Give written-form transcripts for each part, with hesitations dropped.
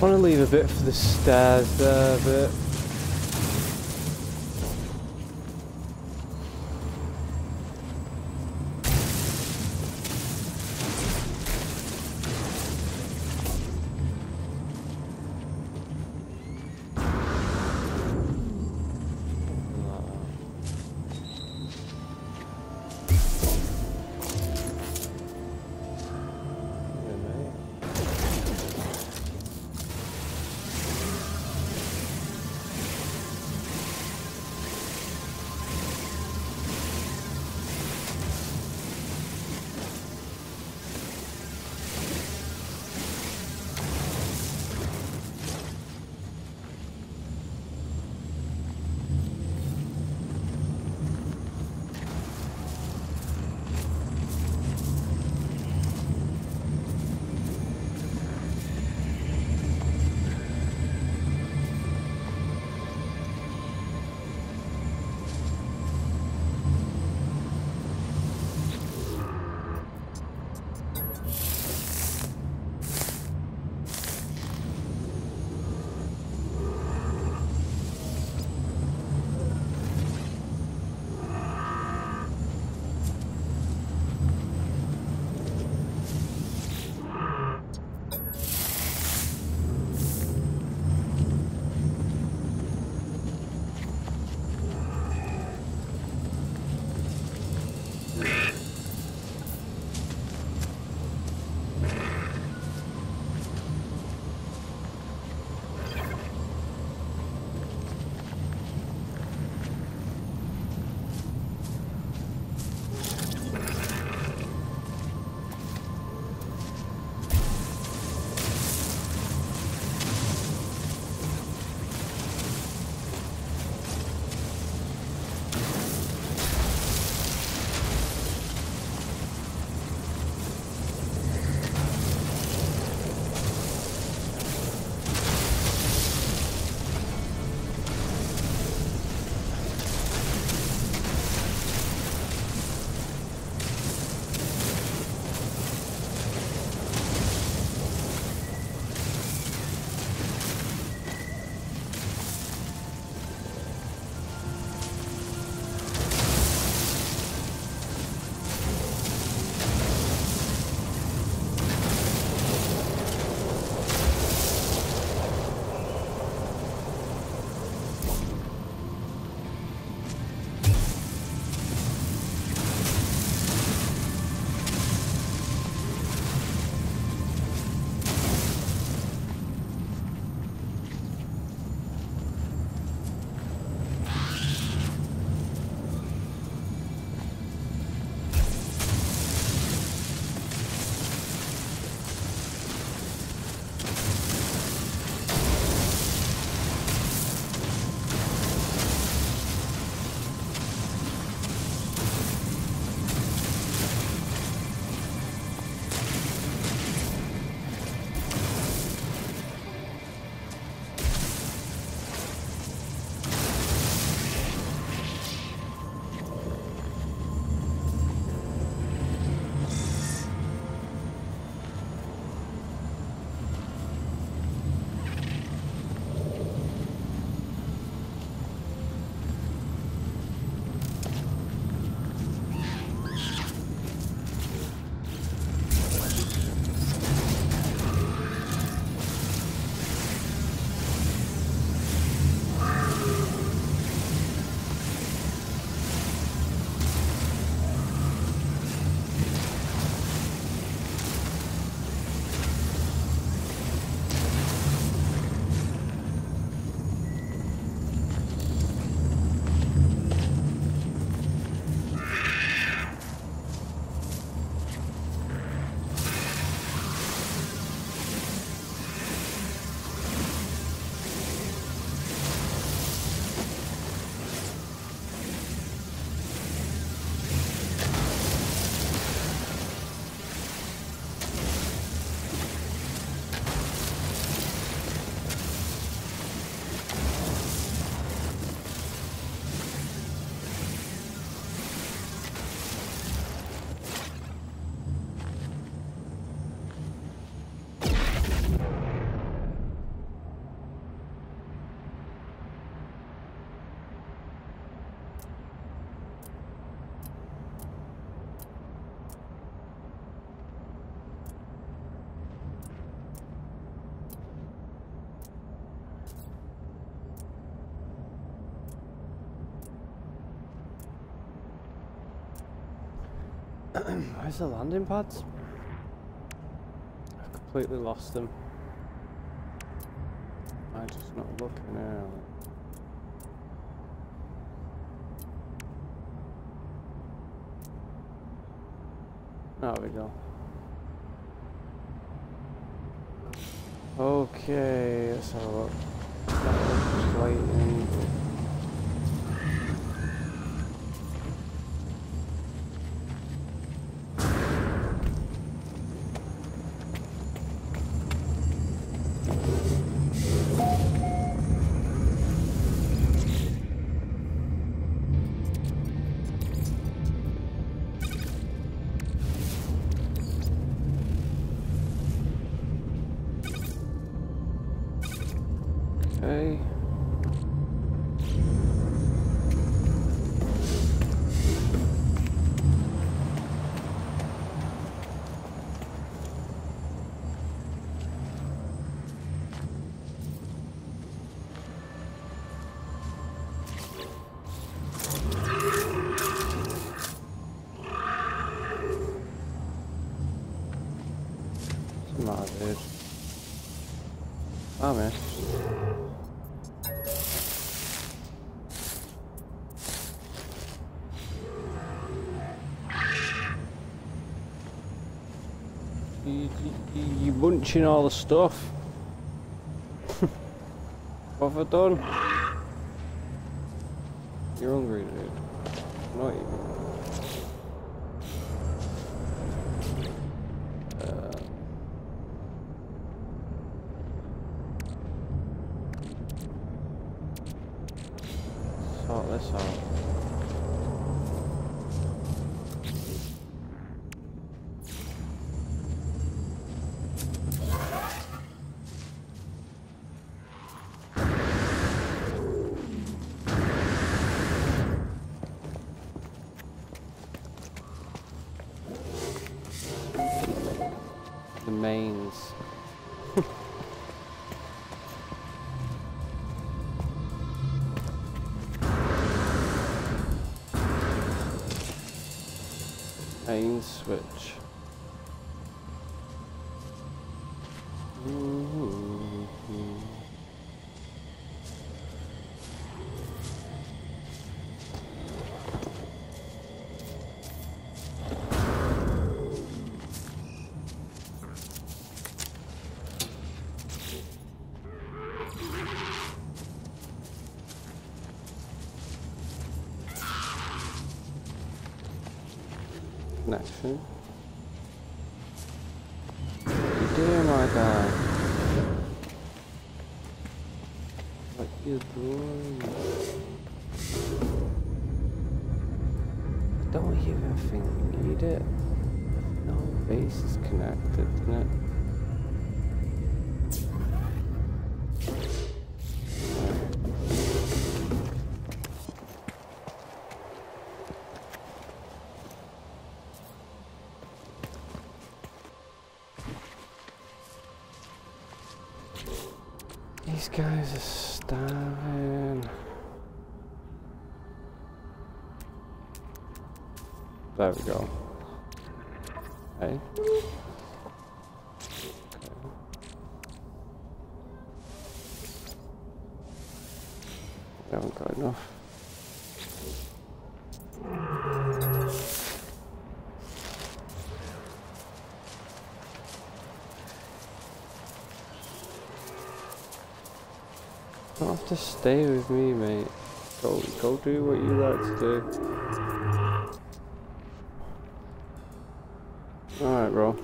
want to leave a bit for the stairs there, but Where's the landing pads? I've completely lost them. I'm just not looking now. There we go. Okay, let's have a look. Just waiting. Okay. What's the matter, dude? Oh, man. You munching all the stuff. What have I done? You're hungry, dude. Not you. Sort this out. The mains. Main switch. Connection. What are you doing, my guy? What you doing? I don't even think we need it. No, base is connected, isn't it? These guys are starving. There we go. Hey. Okay. We haven't got enough. You don't have to stay with me, mate. Go do what you like to do. Alright, bro.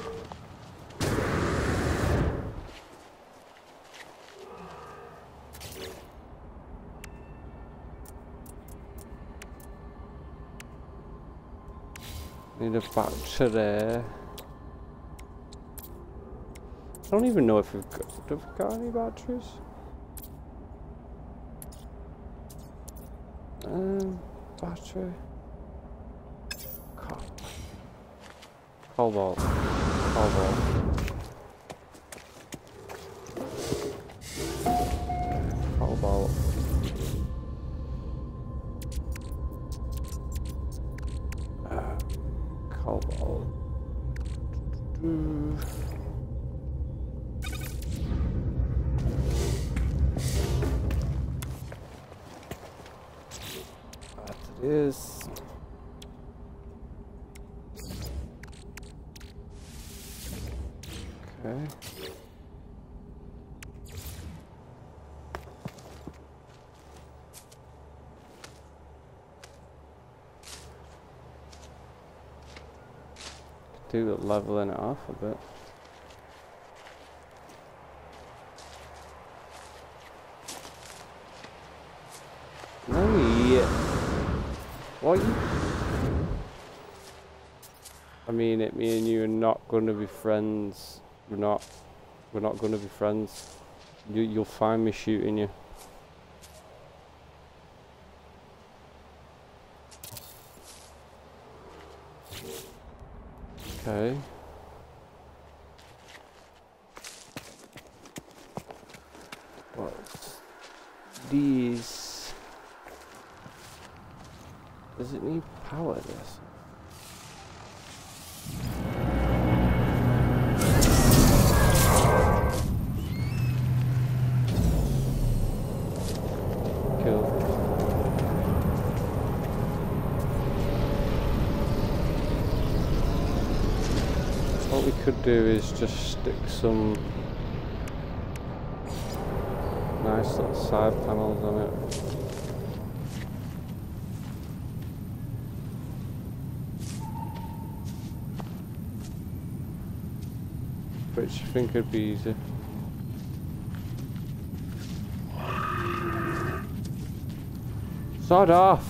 Need a battery. I don't even know if we've got any batteries. Battery. Cobalt. Cobalt. Is okay. Do it leveling it off a bit. No, yeah. What you? I mean, me and you are not gonna be friends. We're not gonna be friends. You'll find me shooting you. Okay. What's these? Does it need power, this? Cool. What we could do is just stick some nice little side panels on it. Which I think would be easy. Sod off!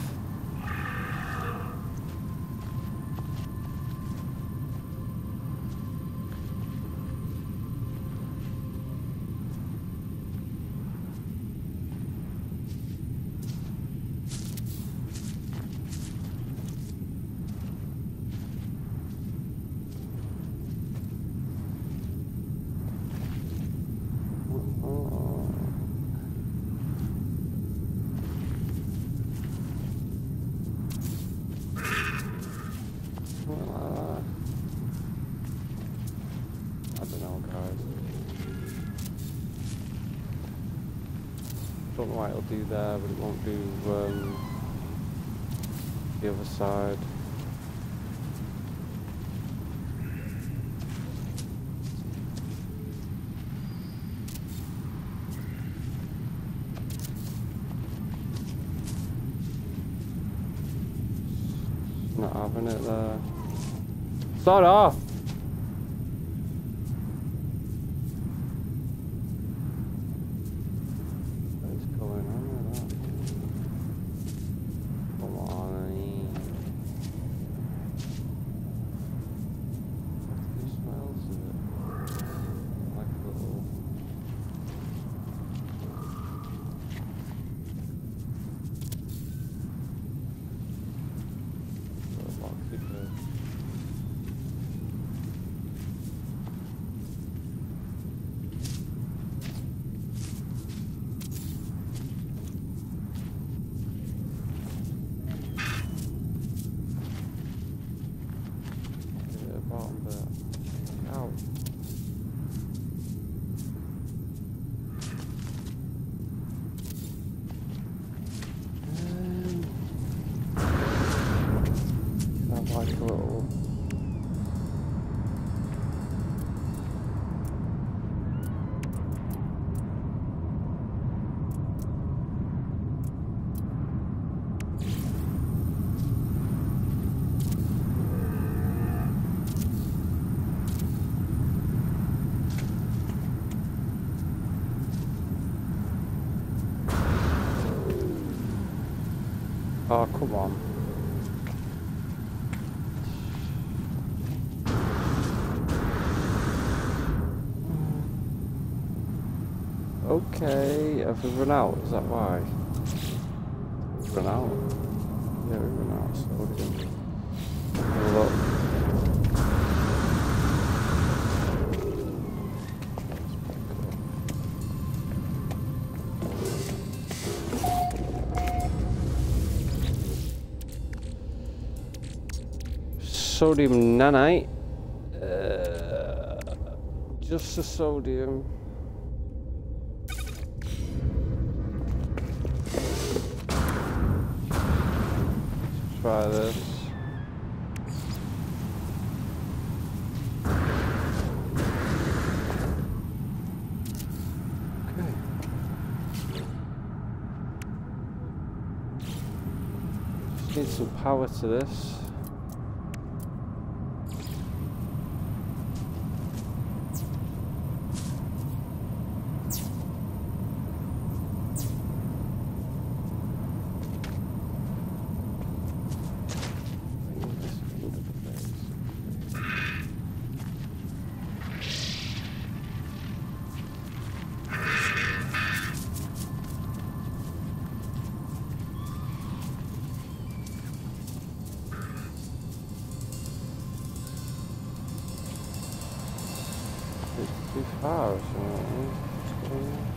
I don't know, guys. Don't know why it'll do there, but it won't do the other side. Not having it there. Start off! What's going on with that? Come on. What smells of it? Like a little... bottom bit. Ow. Have like a little... Oh, come on. Okay, have we run out? Is that why? We've run out? Yeah, we run out, so we can have a look. Sodium nanite. Just the sodium. try this. Okay. Just need some power to this. Too far or something. What's going on?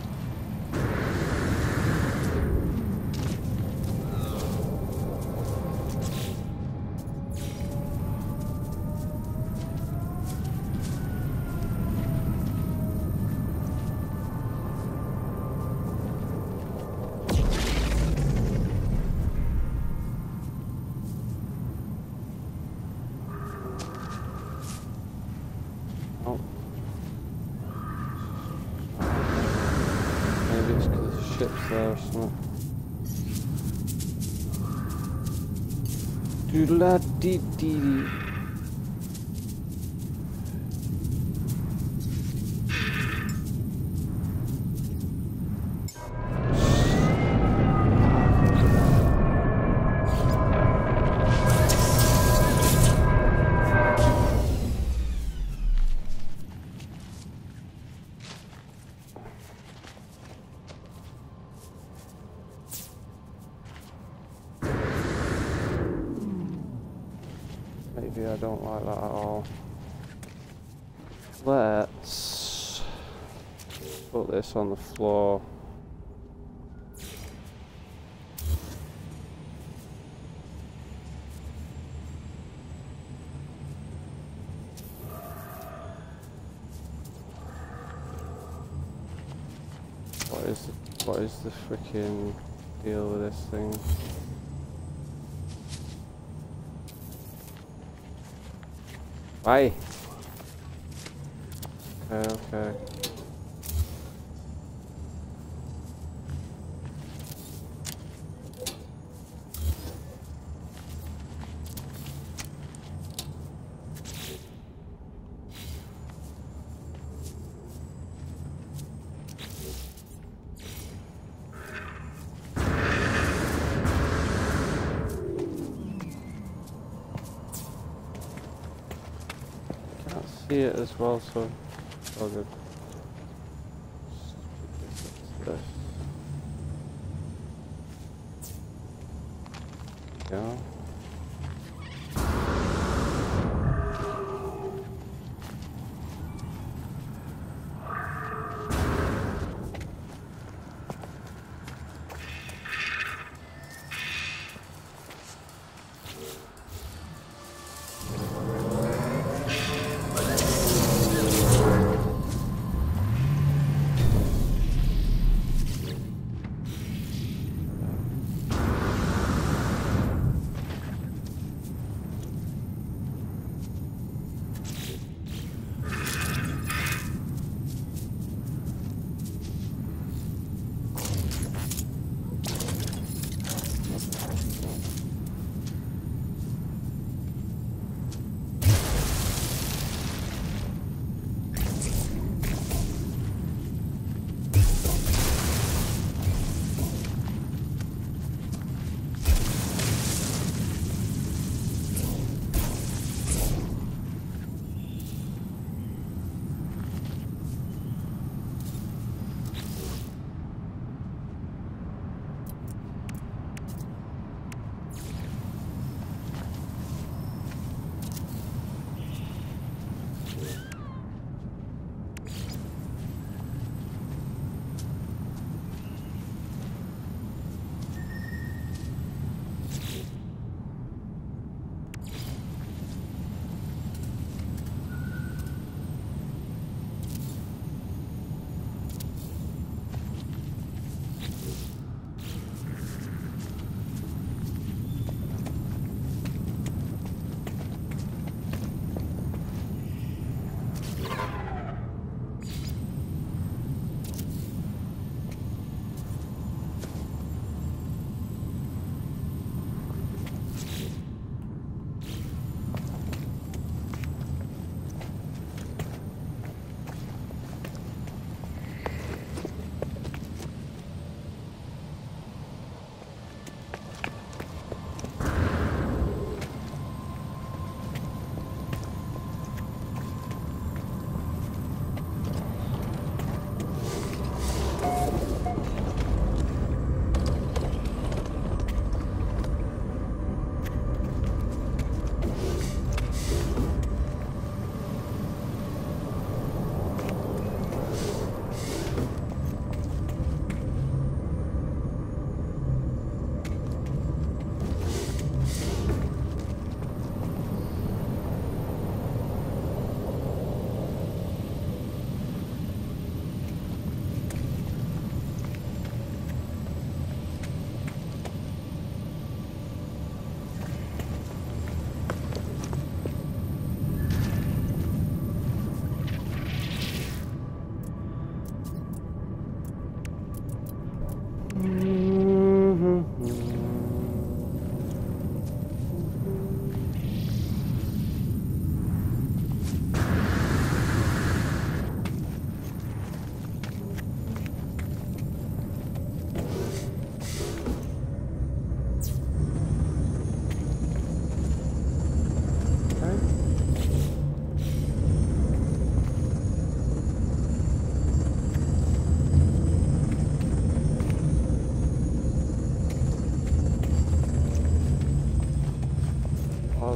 Oh. Maybe it's because the ship's there or something. Doodle-da-dee-dee-dee. Maybe I don't like that at all. Let's put this on the floor. What is the freaking deal with this thing? Bye. Okay. See it as well, so it's all good. This. Yeah.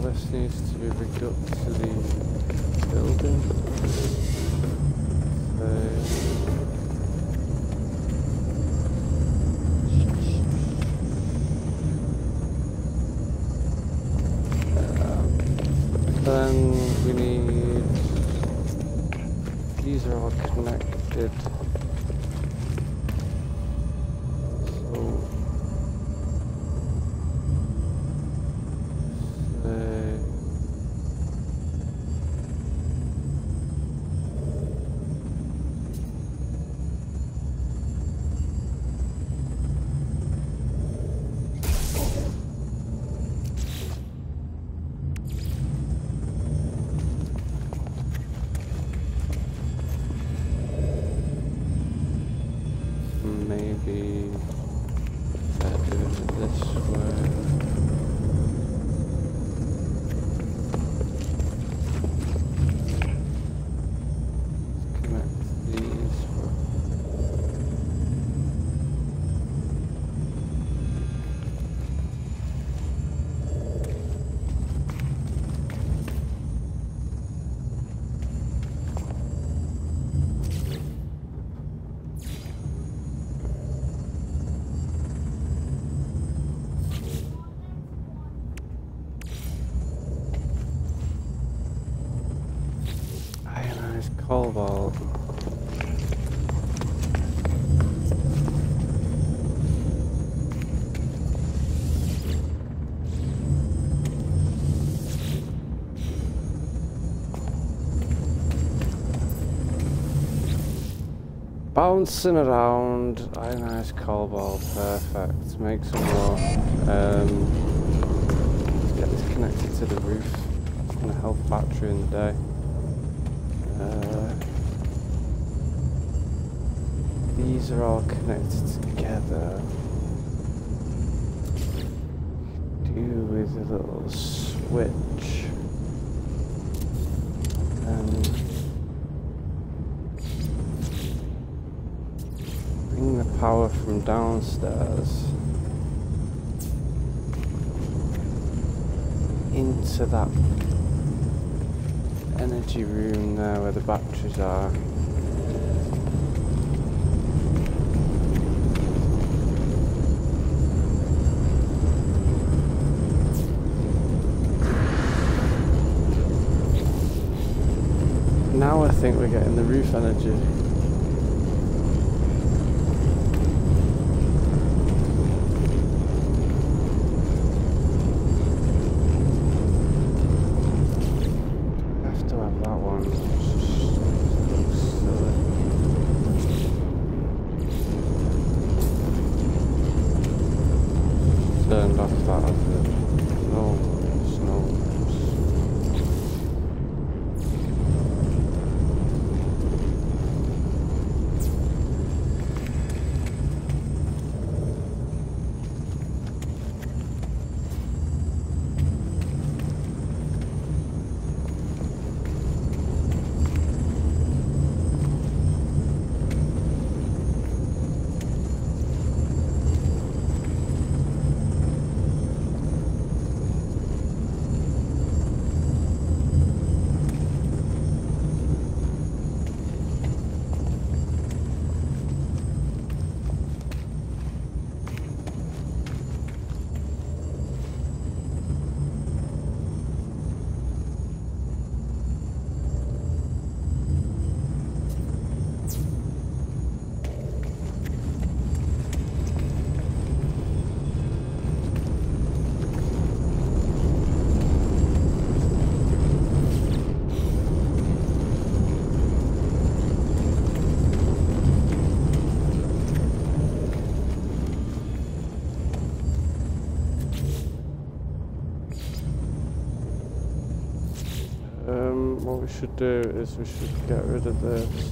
this needs to be rigged up to the building. Then we need, these are all connected. Maybe that do it this way. Connect these. Cobalt. Bouncing around, ionized cobalt, perfect. Make some more. Let's get this connected to the roof. It's going to help battery in the day. These are all connected together. Do with a little switch. And bring the power from downstairs into that energy room there where the batteries are. Now I think we're getting the roof energy. Turned off that other snow. What we should do is we should get rid of this.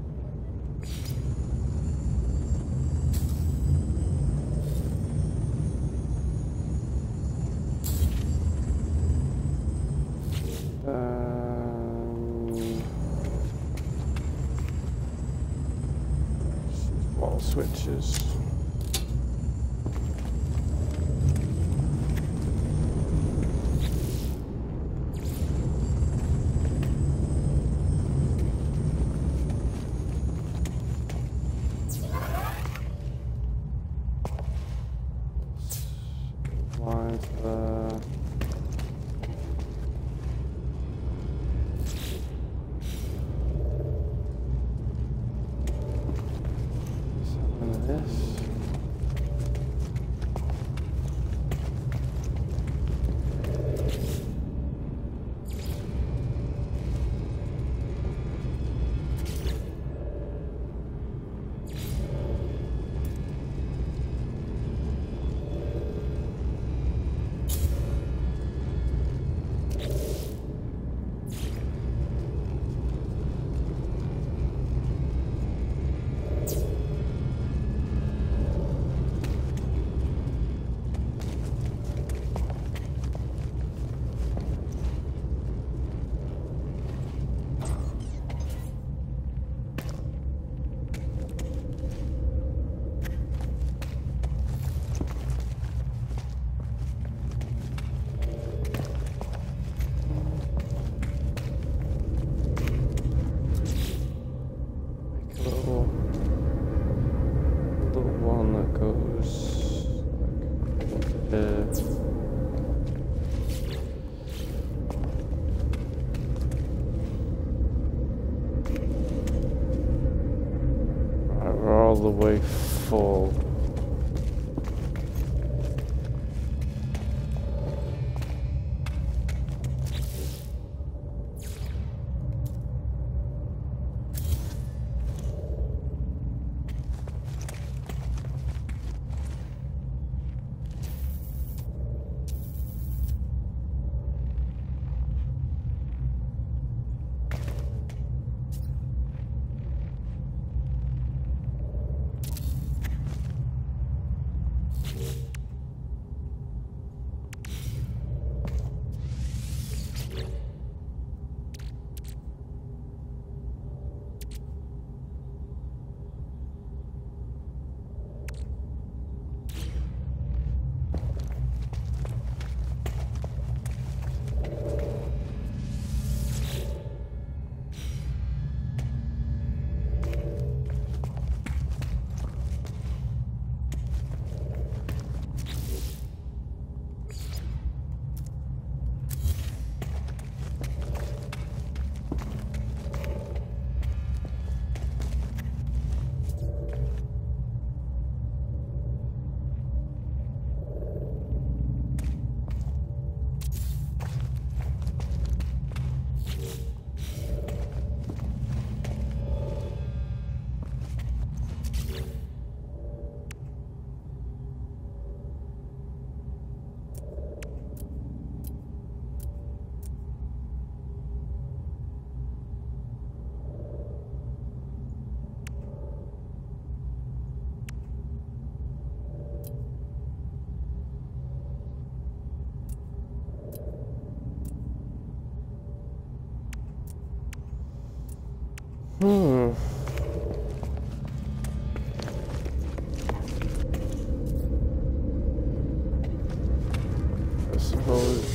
Wall switches. into there. This. All the way full. I suppose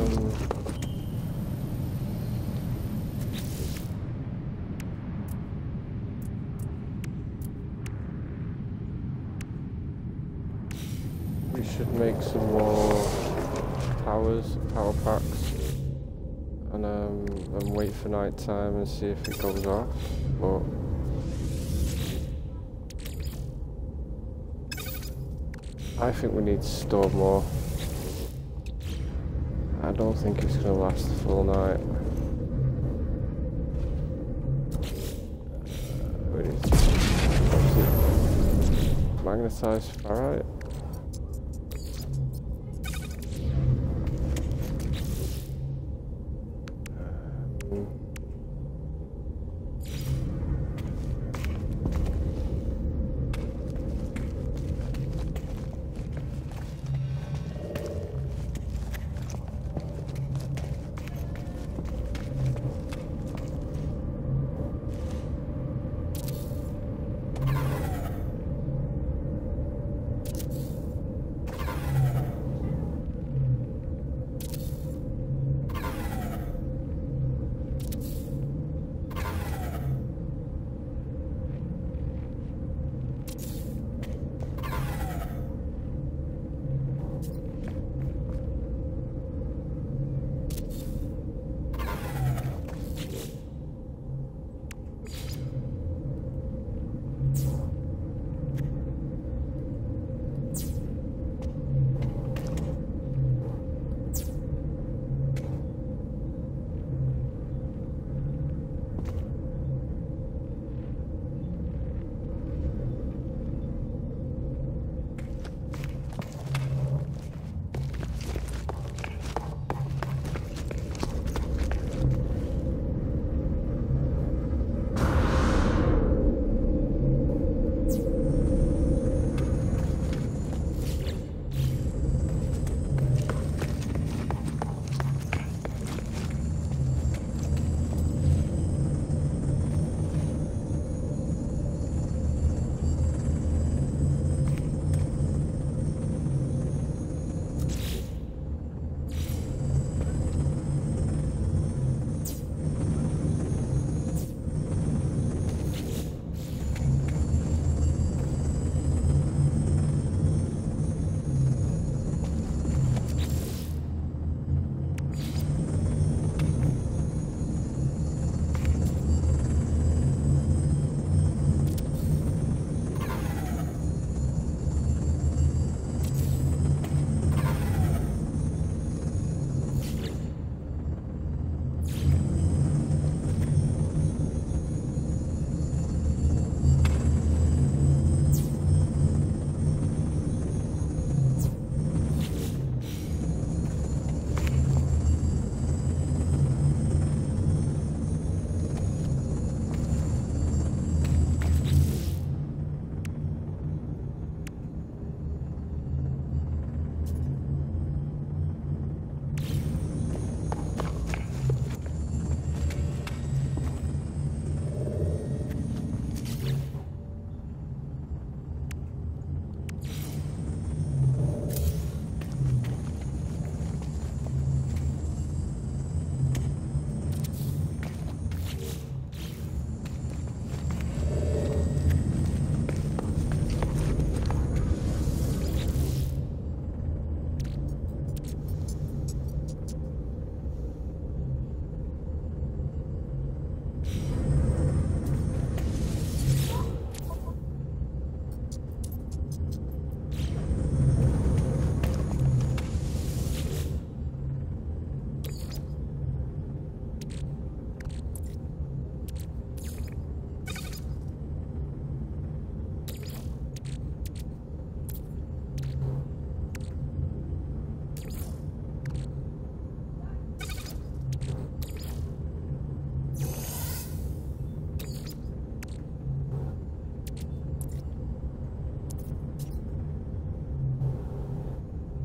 we should make some more power packs and wait for night time and see if it goes off. But I think we need to store more. I don't think it's going to last the full night. We need to magnetized ferrite.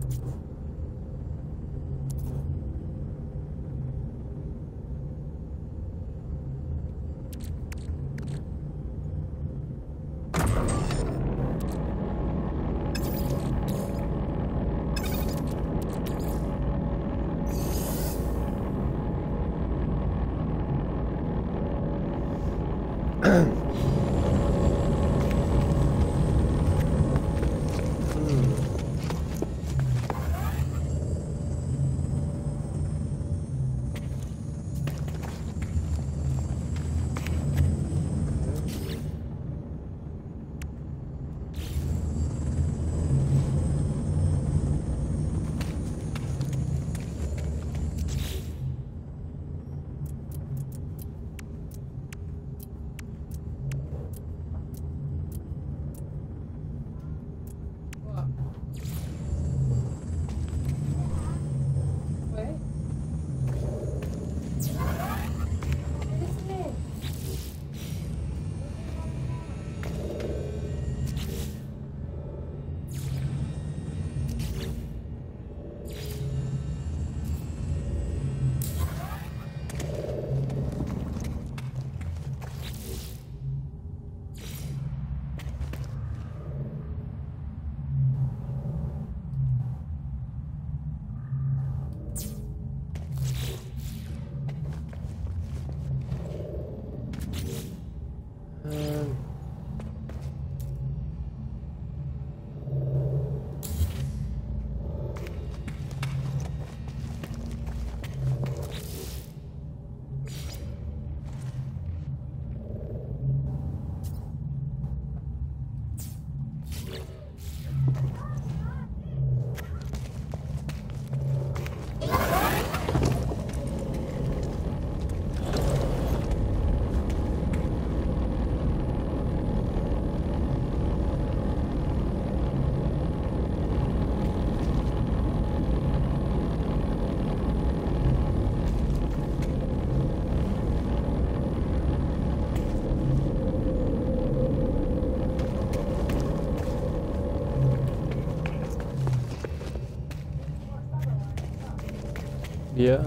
Yeah.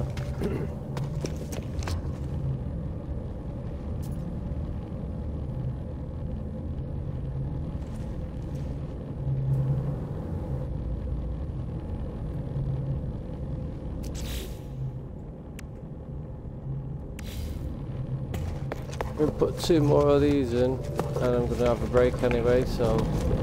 I'm gonna put 2 more of these in, and I'm gonna have a break anyway, so.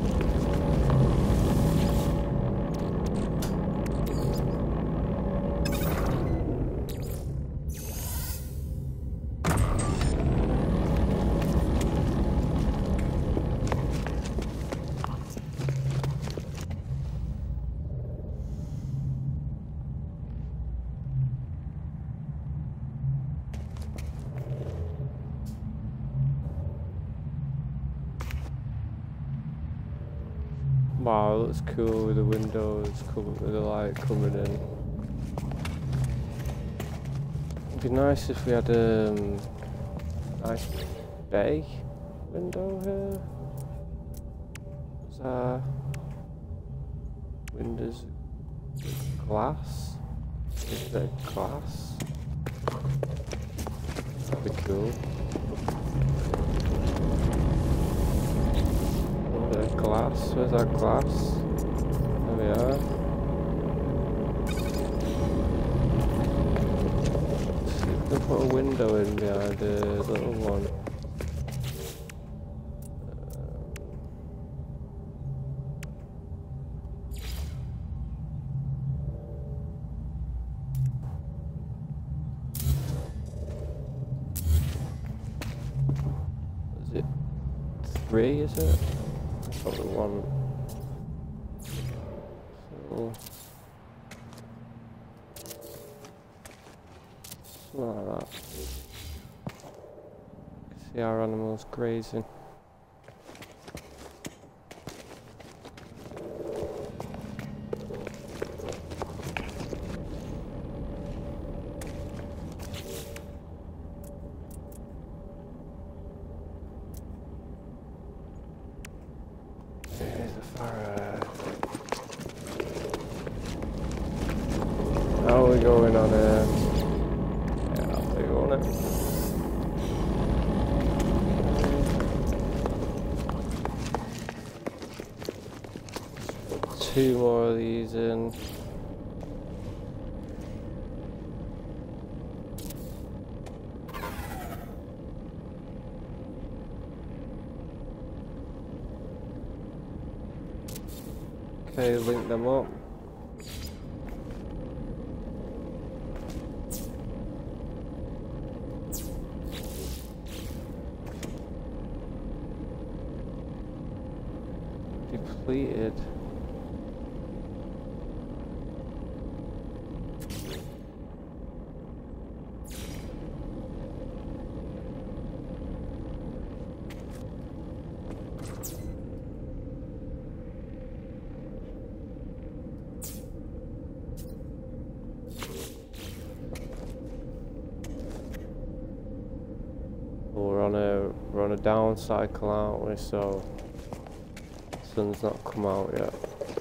Wow, it looks cool with the windows, with the light coming in. It'd be nice if we had a nice bay window here. Is our windows glass? Is there glass? That'd be cool. Glass, where's our glass? There we are. See if we can put a window in behind the little one. Is it 3, is it? Probably 1. So, something like that. See our animals grazing. How are we going on here? Yeah, I'll take on it. 2 more of these in. Okay, link them up. Depleted. We're on a down cycle, aren't we? So sun's not come out yet.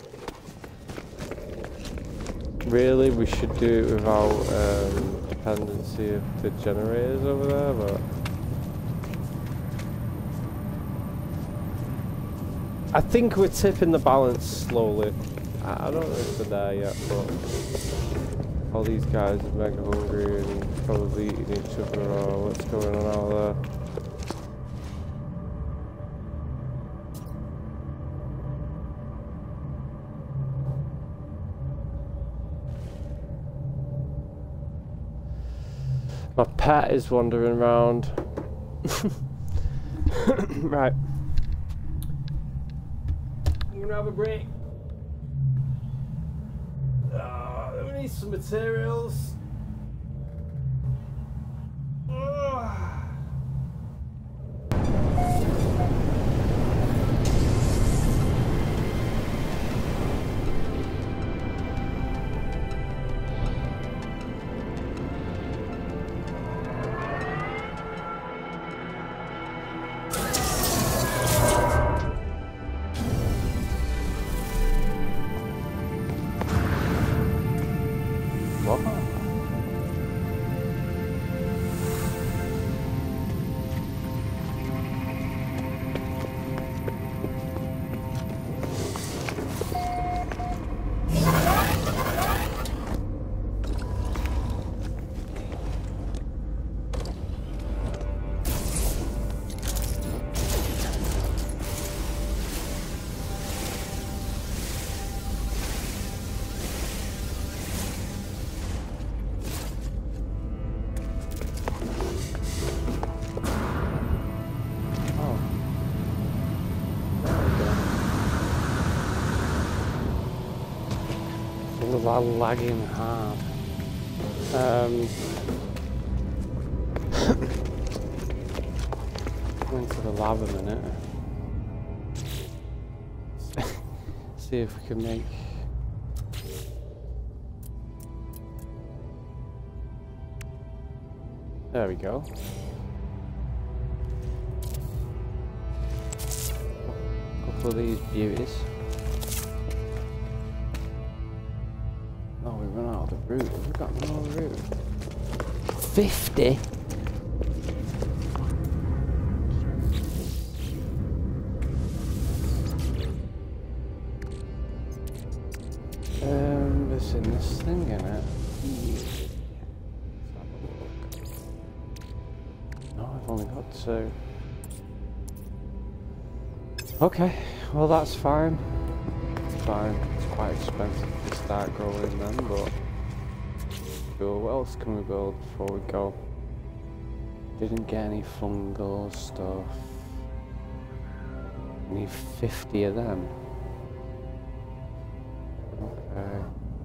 Really, we should do it without dependency of the generators over there, but I think we're tipping the balance slowly. I don't know if they're there yet, but all these guys are mega hungry and probably eating each other, or what's going on out there. My pet is wandering around. Right. I'm gonna have a break. We need some materials. Lagging hard. Going to the lab a minute. See if we can make. There we go. A couple of these beauties. Route. Have we got more route? 50? There's in this thing in it. No, I've only got 2. Okay, well that's fine. It's fine. It's quite expensive to start growing them, but cool. What else can we build before we go? Didn't get any fungal stuff. We need 50 of them. Okay.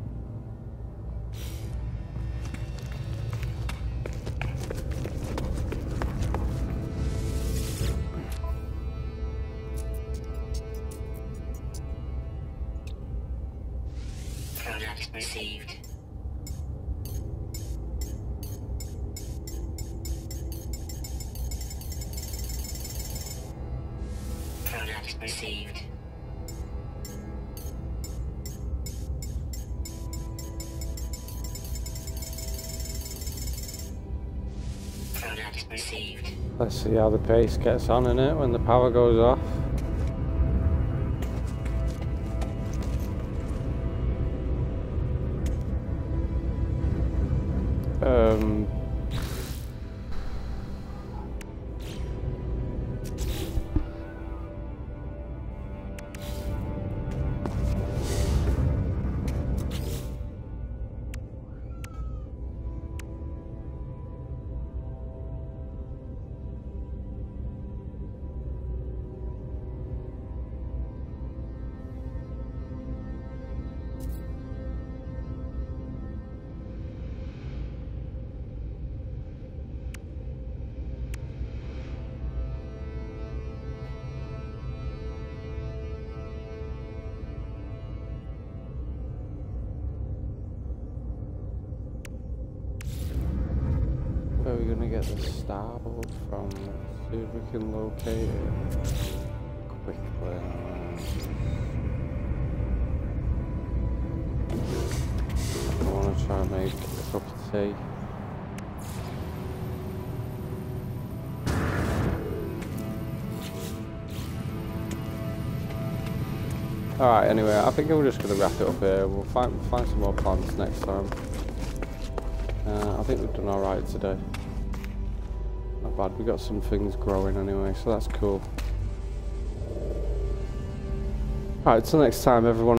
Product received. Product received. Product received. Let's see how the pace gets on in it when the power goes off. Where are we gonna get the star bulb from? Let's see if we can locate it quickly. I wanna try and make a cup of tea. Alright, anyway, I think we're just gonna wrap it up here. We'll find some more plants next time. I think we've done alright today. Not bad, we got some things growing anyway, so that's cool. Alright, till next time everyone.